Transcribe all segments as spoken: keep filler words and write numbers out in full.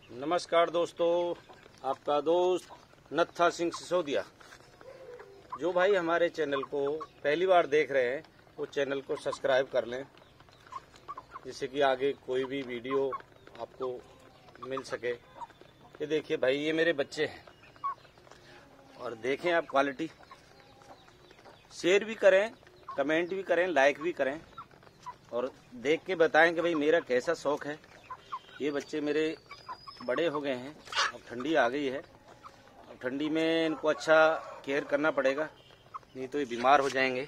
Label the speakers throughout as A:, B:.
A: नमस्कार दोस्तों, आपका दोस्त नत्था सिंह सिसोदिया। जो भाई हमारे चैनल को पहली बार देख रहे हैं वो चैनल को सब्सक्राइब कर लें, जिससे कि आगे कोई भी वीडियो आपको मिल सके। ये देखिए भाई, ये मेरे बच्चे हैं और देखें आप क्वालिटी। शेयर भी करें, कमेंट भी करें, लाइक भी करें और देख के बताएं कि भाई मेरा कैसा शौक है। ये बच्चे मेरे बड़े हो गए हैं, अब ठंडी आ गई है। अब ठंडी में इनको अच्छा केयर करना पड़ेगा, नहीं तो ये बीमार हो जाएंगे।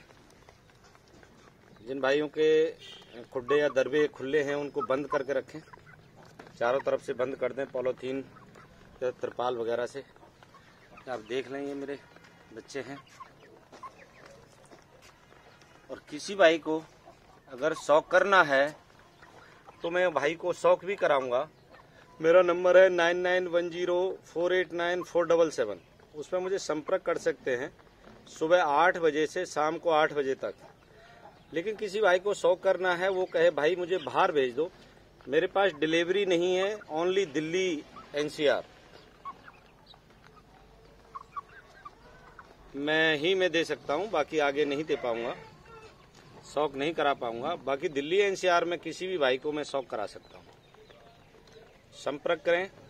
A: जिन भाइयों के खुड्डे या दरबे खुले हैं उनको बंद करके रखें, चारों तरफ से बंद कर दें पॉलीथीन या तिरपाल वगैरह से। आप देख लें, ये मेरे बच्चे हैं। और किसी भाई को अगर शौक करना है तो मैं भाई को शौक भी कराऊंगा। मेरा नंबर है nine nine one zero four eight nine four double seven. उसमें मुझे संपर्क कर सकते हैं सुबह आठ बजे से शाम को आठ बजे तक। लेकिन किसी भाई को शौक करना है, वो कहे भाई मुझे बाहर भेज दो, मेरे पास डिलीवरी नहीं है, ओनली दिल्ली एनसीआर मैं ही मैं दे सकता हूं, बाकी आगे नहीं दे पाऊंगा, शौक नहीं करा पाऊंगा। बाकी दिल्ली एनसीआर में किसी भी भाई को मैं शौक करा सकता हूं। संपर्क करें।